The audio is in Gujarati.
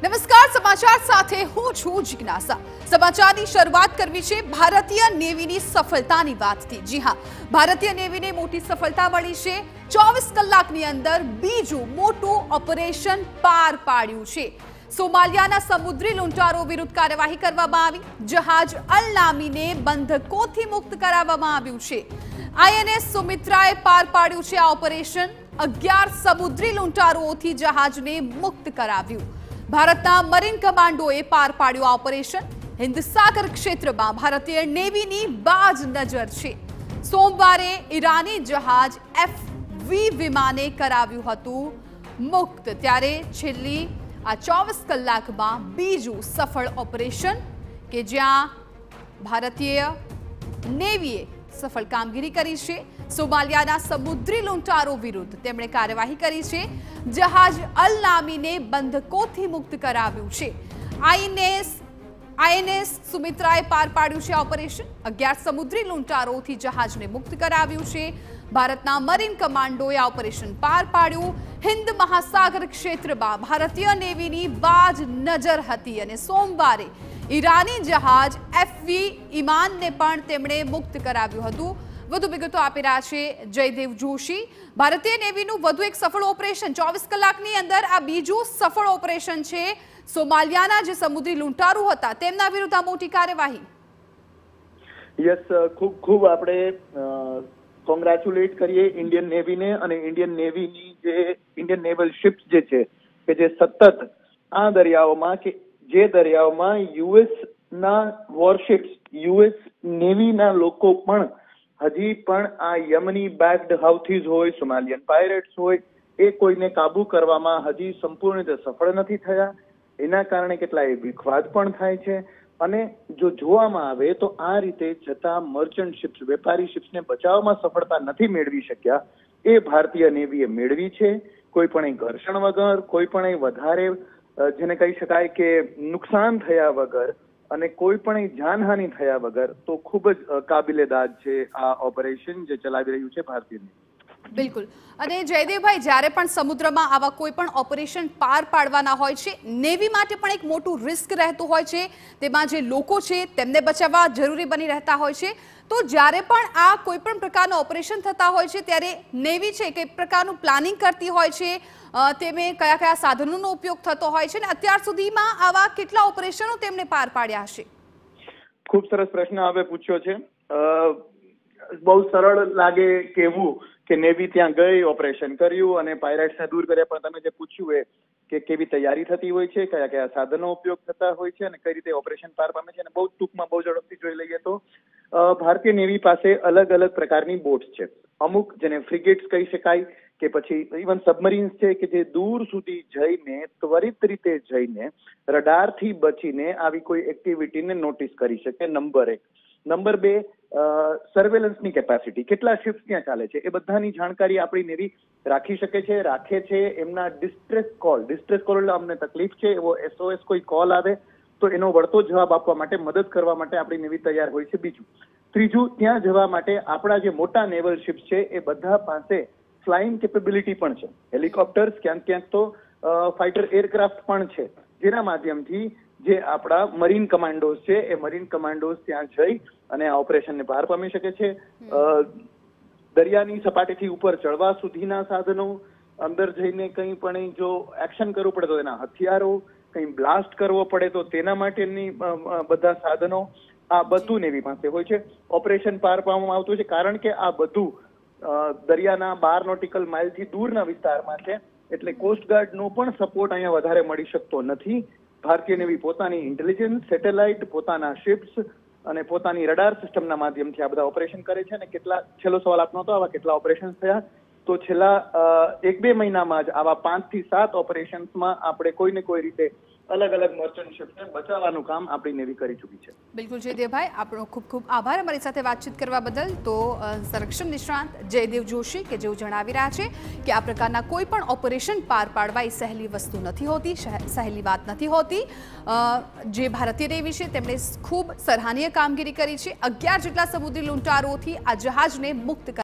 નમસ્કાર સમાચાર સાથે હું છું જિજ્ઞાસા। સમાચારની શરૂઆત કરવી છે ભારતીય નેવીની સફળતાની વાતથી। જી હા, ભારતીય નેવીને મોટી સફળતા મળી છે। 24 કલાકની અંદર બીજું મોટું ઓપરેશન પાર પાડ્યું છે। સોમાલિયાના સમુદ્રી લૂંટારો વિરુદ્ધ કાર્યવાહી કરવામાં આવી। જહાજ અલ નામીને બંધકોથી મુક્ત કરાવવામાં આવ્યું છે। આઈએનએસ સુમિત્રાએ પાર પાડ્યું છે આ ઓપરેશન। 11 સમુદ્રી લૂંટારોથી જહાજને મુક્ત કરાવ્યું। ભારતના મરીન કમાન્ડોએ પાર પાડ્યું આ ઓપરેશન। હિન્દ સાગર ક્ષેત્રમાં ભારતીય નેવીની બાજ નજર છે। સોમવારે ઈરાની જહાજ એફવી વિમાને કરાવ્યું હતું મુક્ત, ત્યારે છેલ્લી આ 24 કલાકમાં બીજું સફળ ઓપરેશન કે જ્યાં ભારતીય નેવીએ સફળ કામગીરી કરી છે। સોમાલિયાના સમુદ્રી લૂંટારો વિરુદ્ધ તેમણે કાર્યવાહી કરી છે। જહાજ અલ નામીને બંધકોથી મુક્ત કરાવ્યું છે। આઈએનએસ સુમિત્રાએ પાર પાડ્યું છે ઓપરેશન। 11 સમુદ્રી લૂંટારોથી જહાજને મુક્ત કરાવ્યું છે। ભારતના મરીન કમાન્ડોએ આ ઓપરેશન પાર પાડ્યું। હિન્દ મહાસાગર ક્ષેત્રમાં ભારતીય નેવીની બાજ નજર હતી અને સોમવારે ઈરાની જહાજ એફવી ઇમાનને પણ તેમણે મુક્ત કરાવ્યું હતું। વધુ વિગતો આપી રહ્યા છે જયદેવ જોશી। ભારતીય નેવીનું વધુ એક સફળ ઓપરેશન 24 કલાકની અંદર આ બીજું સફળ ઓપરેશન છે। સોમાલિયાના જે સમુદ્રી લૂંટારૂ હતા તેમના વિરુદ્ધ આ મોટી કાર્યવાહી। યસ, ખૂબ ખૂબ આપણે કોંગ્રેચ્યુલેટ કરીએ ઇન્ડિયન નેવીને અને ઇન્ડિયન નેવીની જે ઇન્ડિયન નેવલ શિપ્સ જે છે કે જે સતત આ દરિયાઓમાં કે જે દરિયાઓમાં યુએસના વોરશિપ્સ, યુએસ નેવીના લોકો પણ હજી પણ આ યમની બેક્ડ હાઉથીઝ હોય, સોમાલિયન પાયરેટ્સ હોય, એ કોઈને કાબુ કરવામાં હજી સંપૂર્ણ રીતે સફળ નથી થયા। એના કારણે કેટલાય વિખવાદ પણ થાય છે અને જો જોવામાં આવે તો આ રીતે જતા મર્ચન્ટ શિપ્સ, વેપારી શિપ્સને બચાવવામાં સફળતા નથી મેળવી શક્યા, એ ભારતીય નેવીએ મેળવી છે। કોઈ પણ ઘર્ષણ વગર, કોઈ પણ વધારે જેને કહી શકાય કે નુકસાન થયા વગર અને કોઈ પણ જાનહાનિ થયા વગર, તો ખૂબ જ કાબિલે દાદ છે આ ઓપરેશન જે ચલાવી રહ્યું છે ભારતીય નેવી। બિલકુલ। અને જયદેવભાઈ, જ્યારે પણ સમુદ્રમાં આવા કોઈ પણ ઓપરેશન પાર પાડવાના હોય છે, નેવી માટે પણ એક મોટું રિસ્ક રહેતું હોય છે। તેમાં જે લોકો છે તેમને બચાવવા જરૂરી બની રહેતા હોય છે। તો જ્યારે પણ આ કોઈ પણ પ્રકારના ઓપરેશન થતા હોય છે ત્યારે નેવી છે કઈ પ્રકારનું પ્લાનિંગ કરતી હોય છે, તેમે કયા કયા સાધનોનો ઉપયોગ થતો હોય છે અને અત્યાર સુધીમાં આવા કેટલા ઓપરેશનો તેમણે પાર પાડ્યા હશે? ખૂબ સરસ પ્રશ્ન હવે પૂછ્યો છે। બહુ સરળ લાગે કહેવું કે નેવી ત્યાં ગઈ, ઓપરેશન કર્યું અને પાયરેટ્સને દૂર કર્યા, પણ તમે જે પૂછ્યું એ કે કેવી તૈયારી થતી હોય છે, કયા કયા સાધનો ઉપયોગ થતા હોય છે અને કઈ રીતે ઓપરેશન પાર પામે છે, અને બહુ ટૂંકમાં બહુ ઝડપથી જોઈ લઈએ તો ભારતીય નેવી પાસે અલગ અલગ પ્રકારની બોટ્સ છે। અમુક જેને ફ્રિગેટ્સ કહી શકાય કે પછી ઇવન સબમરીન્સ છે કે જે દૂર સુધી જઈને ત્વરિત રીતે જઈને રડારથી બચીને આવી કોઈ એક્ટિવિટીને નોટિસ કરી શકે, નંબર 1। નંબર 2, સર્વેલન્સની કેપેસિટી, કેટલા શિપ્સ ત્યાં ચાલે છે એ બધાની જાણકારી આપણી નેવી રાખી શકે છે, રાખે છે। એમના ડિસ્ટ્રેસ કોલ એટલે અમને તકલીફ છે એવો SOS કોઈ કોલ આવે તો એનો વળતો જવાબ આપવા માટે, મદદ કરવા માટે આપણી નેવી તૈયાર હોય છે। બીજું, ત્રીજું, ત્યાં જવા માટે આપણા જે મોટા નેવલ શિપ્સ છે એ બધા પાસે ફ્લાઇંગ કેપેબિલિટી પણ છે। હેલિકોપ્ટર્સ, ક્યાંક ક્યાંક તો ફાઇટર એરક્રાફ્ટ પણ છે, જેના માધ્યમથી જે આપણા મરીન કમાન્ડોઝ છે એ મરીન કમાન્ડોઝ ત્યાં જઈ અને આ ઓપરેશનને પાર પામી શકે છે। દરિયાની સપાટીથી ઉપર ચડવા સુધીના સાધનો, અંદર જઈને કંઈ પણ જો એક્શન કરવું પડે તો એના હથિયારો, કંઈ બ્લાસ્ટ કરવો પડે તો તેના માટેની બધા સાધનો, આ બધું નેવી પાસે હોય છે। ઓપરેશન પાર પાડવામાં આવતું છે કારણ કે આ બધું દરિયાના 12 નોટિકલ માઇલથી દૂરના વિસ્તારમાં છે, એટલે કોસ્ટગાર્ડનો પણ સપોર્ટ અહીંયા વધારે મળી શકતો નથી। ભારતીય નેવી પોતાની ઇન્ટેલિજન્સ, સેટેલાઇટ, પોતાના શિપ્સ અને પોતાની રડાર સિસ્ટમના માધ્યમથી આ બધા ઓપરેશન કરે છે। અને કેટલા, છેલ્લો સવાલ આપનો હતો, આવા કેટલા ઓપરેશન થયા, તો છેલ્લા 1-2 મહિનામાં જ આવા 5 થી 7 ઓપરેશન્સમાં આપણે કોઈને કોઈ રીતે અલગ અલગ મર્ચન્ટ શિપ્સને બચાવવાનું કામ આપણી નેવી કરી ચૂકી છે। બિલકુલ જયદેવભાઈ, આપણો ખૂબ ખૂબ આભાર અમારી સાથે વાતચીત કરવા બદલ। તો સંરક્ષણ નિષ્ણાંત જયદેવ જોશી કે જેઓ જણાવી રહ્યા છે કે આ પ્રકારના કોઈ પણ ઓપરેશન પાર પાડવા એ સહેલી વસ્તુ નથી હોતી, સહેલી વાત નથી હોતી। જે ભારતીય નેવી છે તેમણે ખૂબ સરાહનીય કામગીરી કરી છે। 11 જેટલા સમુદ્રી લૂંટારોથી આ જહાજને મુક્ત